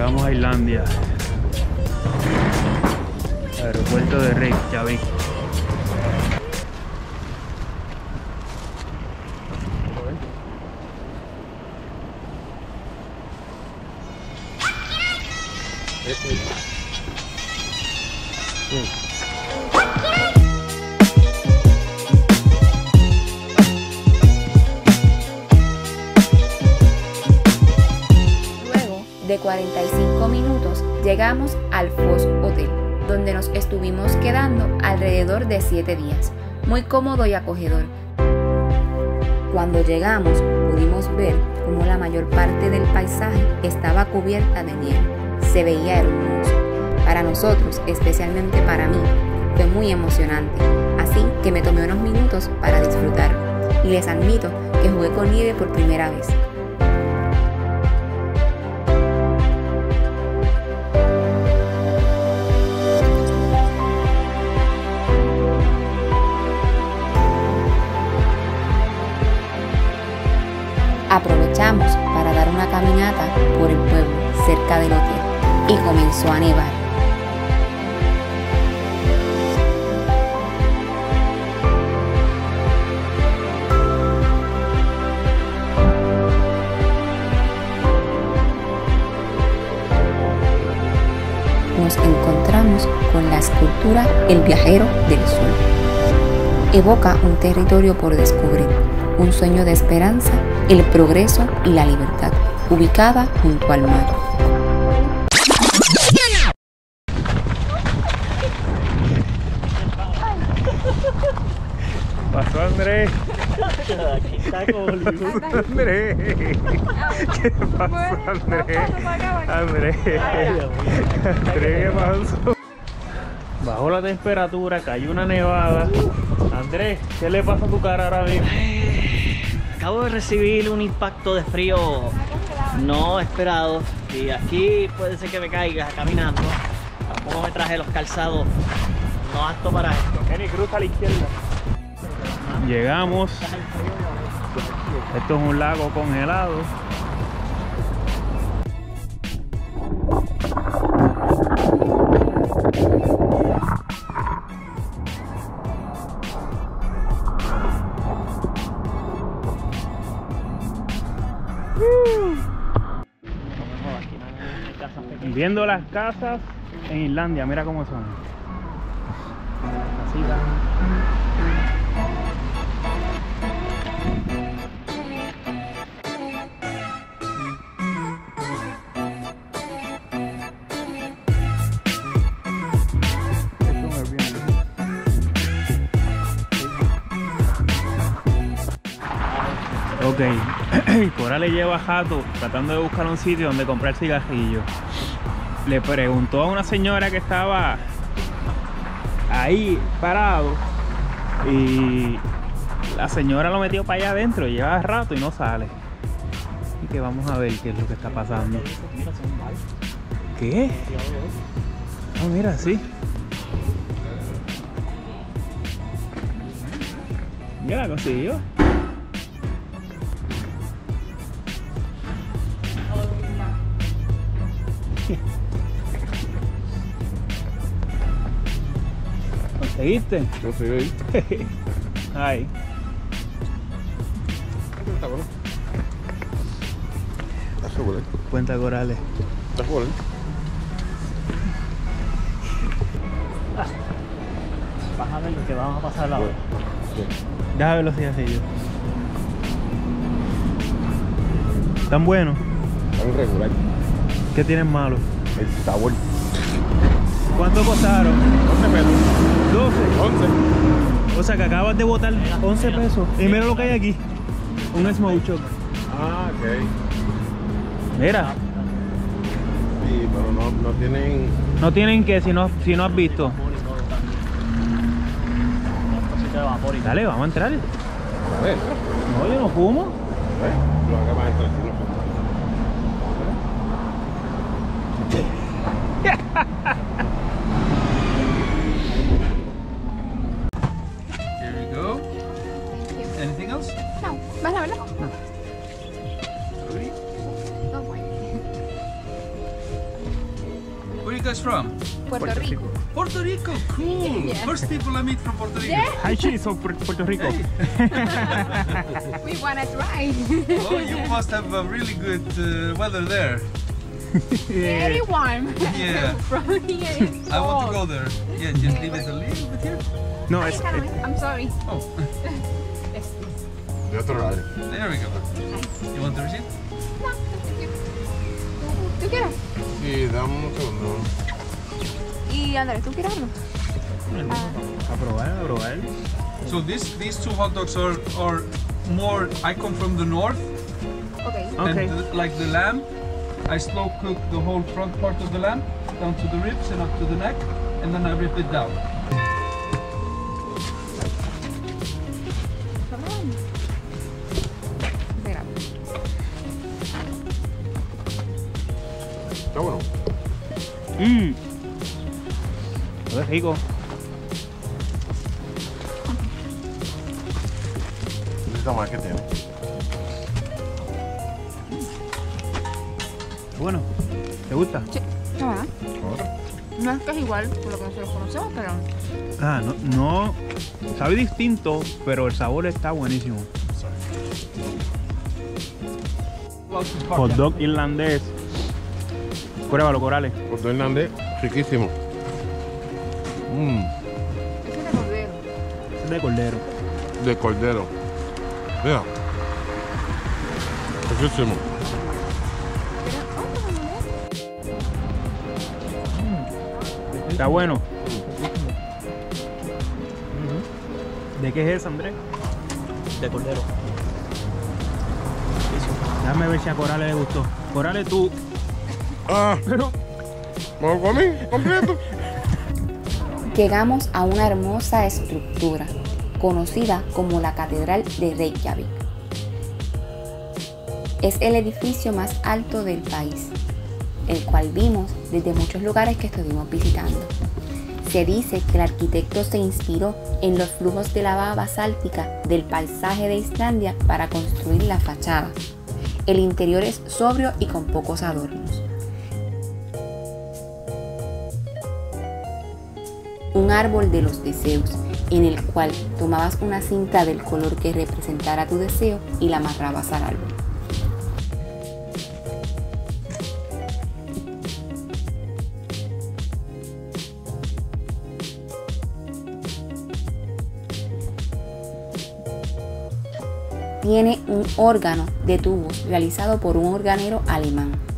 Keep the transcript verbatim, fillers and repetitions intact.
Llegamos a Islandia. Aeropuerto de Reykjavik. Luego de cuarenta y cinco minutos llegamos al Foss Hotel, donde nos estuvimos quedando alrededor de siete días, muy cómodo y acogedor. Cuando llegamos pudimos ver cómo la mayor parte del paisaje estaba cubierta de nieve. Se veía hermoso. Para nosotros, especialmente para mí, fue muy emocionante, así que me tomé unos minutos para disfrutarlo y les admito que jugué con nieve por primera vez. Aprovechamos para dar una caminata por el pueblo cerca del hotel y comenzó a nevar. Nos encontramos con la escultura El Viajero del Sol. Evoca un territorio por descubrir, un sueño de esperanza, el progreso y la libertad, ubicada junto al mar. Pasó Andrés. Aquí está Hollywood. Andrés. ¿Qué pasó, Andrés? Andrés. Andrés, ¿qué pasó? Bajó la temperatura, cayó una nevada. Andrés, ¿qué le pasa a tu cara ahora mismo? Acabo de recibir un impacto de frío no esperado y aquí puede ser que me caiga caminando. Tampoco me traje los calzados no aptos para esto. Kenny, cruza a la izquierda. Llegamos. Esto es un lago congelado. Viendo las casas en Islandia, mira cómo son. Así va. Ok, Cora le lleva a Jato tratando de buscar un sitio donde comprar cigarrillos. Le preguntó a una señora que estaba ahí parado y la señora lo metió para allá adentro, lleva rato y no sale. Así que vamos a ver qué es lo que está pasando. ¿Qué? Ah, mira, sí. Ya la consiguió. ¿Conseguiste? Yo soy ahí. Ahí. Está bueno. Está bueno. Cuenta corales. Está bueno. Bájame lo que vamos a pasar la hora. Déjame ver los cigarrillos. ¿Están buenos? Están regular. ¿Qué tienen malo? El sabor. ¿Cuánto costaron? once pesos. doce. once. O sea que acabas de botar once pesos. Y mira lo que hay aquí. Un smoke shop. Ah, ok. Mira. Sí, pero no, no tienen. No tienen que si no, si no has visto. Dale, vamos a entrar. A ver. No, yo no fumo. A ver. Lo haga más entrar. Here we go. Anything else? No, ¿vas a verlo? Three. No, bueno. guys from? Puerto, Puerto Rico. Rico. Puerto Rico, cool. Yeah. First people I meet from Puerto Rico. Yeah. Hi, cheese of Puer- Puerto Rico. We wanna try. Oh, you must have a really good uh, weather there. Very warm. Yeah. From here it's I want to cold. go there. Yeah, just leave it a little bit here. No, Ay, es, Carmen, I'm sorry. Oh, De otro lado. there we go. You want the receipt? No, thank you. ¿Tú- ¿Tú quieres? Sí, dame un segundo. Y Andrés, ¿tú quieres algo? a probar, a probar. So this these two hot dogs are are more. I come from the north, Okay. Okay. and the, like the lamb, I slow cook the whole front part of the lamb down to the ribs and up to the neck, and then I rip it down. Come on. Mira. Está bueno. Mmm. Es rico. Necesita más que tiene. Bueno, ¿te gusta? Sí, está buena. Ahora. No es que es igual por lo que nosotros conocemos, pero Ah, no, no. Sabe distinto, pero el sabor está buenísimo. Hot dog irlandés. Pruébalo, Corales. Puerto Hernández, riquísimo. Mmm, ese es de cordero. Es de cordero. de cordero. Mira. Riquísimo. Está bueno. ¿De qué es esa, Andrés? De cordero. Déjame ver si a Corales le gustó. Corales, tú. Ah, Pero. ¿me lo comí completo? Llegamos a una hermosa estructura conocida como la Catedral de Reykjavik. Es el edificio más alto del país, el cual vimos desde muchos lugares que estuvimos visitando. Se dice que el arquitecto se inspiró en los flujos de lava basáltica del paisaje de Islandia para construir la fachada. El interior es sobrio y con pocos adornos. Un árbol de los deseos, en el cual tomabas una cinta del color que representara tu deseo y la amarrabas al árbol. Tiene un órgano de tubos realizado por un organero alemán.